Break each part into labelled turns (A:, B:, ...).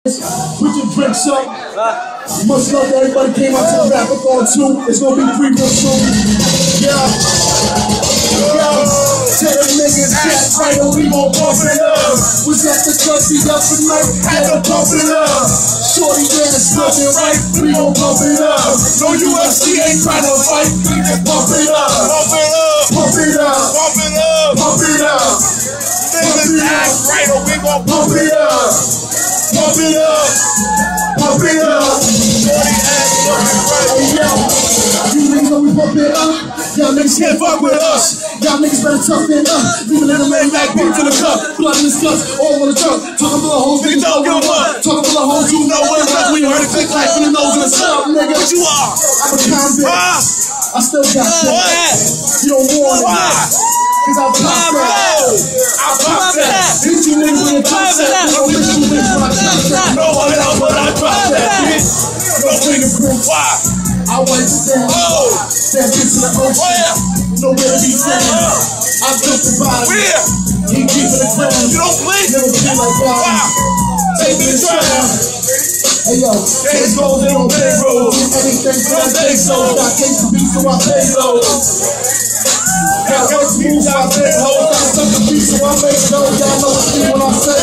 A: Put your drinks up. Much love to everybody came out to the rap-a-thon too. It's gonna be free real soon. Yeah. Tell them niggas that right or we gon' bump it up. Was at the club the other night, had to pump it up. Shorty ass looking right, we gon' bump it up. No UFC ain't tryna fight, we just bump it up. Pump it up, pump it up, pump it up, pump it up. Niggas act right or we gon' pump it up. Pump it up, pump it up. Shorty ass looking right. Hey yo, you niggas know we pump it up. Y'all niggas can't fuck with us. Y'all niggas better tough than us. Leaving in the main back, beat to the cup. Blood in the guts, all on the truck. Talking about the hoes, niggas don't give a fuck. Talking about the hoes, you know what it's like. We heard a click like in the nose and the sub, nigga. What you are? I'm a convict. I still got that. You don't want it. Cause I pop that. I pop that. Hit you niggas with a top set. I don't wish you with my top set. No one else but I drop that, bitch. No fingerprint. Why? I wipe it down. That bitch in the ocean. Nowhere to be found. I took the body. He keeping it ground. You don't play. Never feel like God. Take me to trial. Hey yo, case goes in on payroll. Anything for that day so. Got case to beat so I pay low. Got work to move so I pay low. Got something to beat so I make low. Y'all know what's me when I say.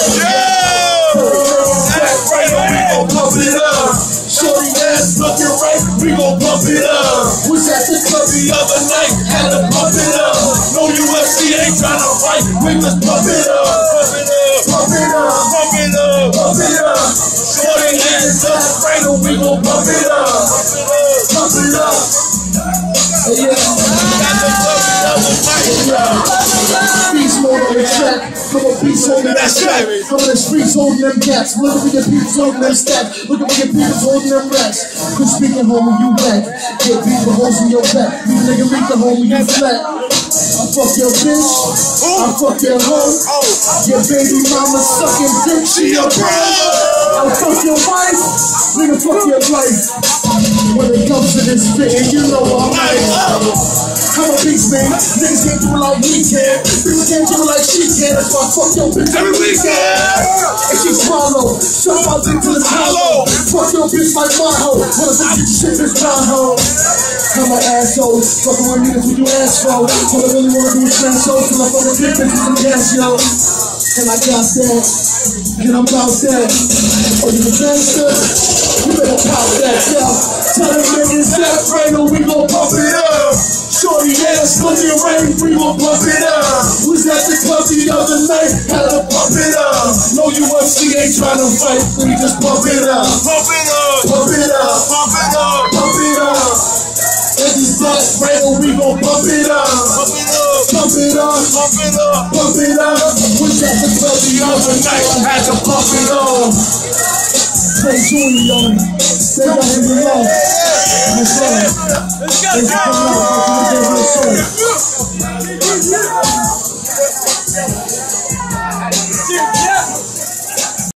A: That's right, we gon' pump it up. Shorty ass looking right, we gon' pump it up. Was at the club the other night, had to pump it up. No UFC ain't tryna fight, we just pump it up. Pump it up, pump it up, pump it up, pump it up. Shorty ass up right, we gon' pump it up. Pump it up. Hey, yeah. Got the club the other night. Beast mode on the track. Come on, beats holding that strap. Come on, the streets holding them cats. Look at your people's holding them stacks. Look at your people's holding them racks. Quit speaking, homie, you back. Get people hoes in your back. You nigga read the homie, you flat. I fuck your bitch. I fuck your hoe. Your baby mama sucking dick. She a bro. I fuck your wife. Nigga, fuck your life. When it comes to this thing, you know I'm like, I'm a beast man. Niggas can't do it like we can. Bitches can't do it like she can. That's why I fuck your bitch every weekend. And she swallow. Shut my dick till it's hollow. Fuck your bitch like my hoe. Wanna fuck your shit, bitch, my hoe. I'm an asshole. Fucking with niggas with you asshole. All I really wanna do is smash hoes till I fuck a big bitch with some gas, yo. And I got that. And I'm about that. Oh, you a gangster? You better pop that, yo. Tell them niggas that right or we gon' pump it up. Shorty ass looking right, we gon' pump it up. Was at the club the other night, had to pump it up. No UFC ain't tryna fight, we just pump it up. Pump it up, pump it up, pump it up, pump it up. If it's that right or we gon' pump it up. Pump it up, pump it up, pump it up, pump it up. Was at the club the other night, had to pump it up. Stay tuned, yo. Stay back in the love. Let's go.